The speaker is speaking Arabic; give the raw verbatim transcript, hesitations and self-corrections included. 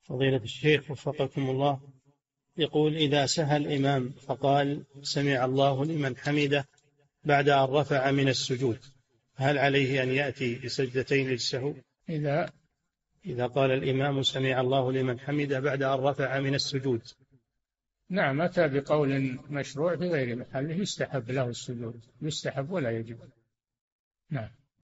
فضيلة الشيخ وفقكم الله، يقول: إذا سهى الإمام فقال سمع الله لمن حمده بعد أن رفع من السجود، هل عليه أن يأتي بسجدتين للسهو؟ إذا إذا قال الإمام سمع الله لمن حمده بعد أن رفع من السجود. نعم، أتى بقول مشروع في غير محله، يستحب له السجود، يستحب ولا يجب. نعم.